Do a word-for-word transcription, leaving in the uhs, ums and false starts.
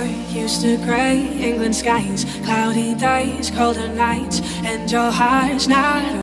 you're used to grey England skies, cloudy days, colder nights, and your heart's not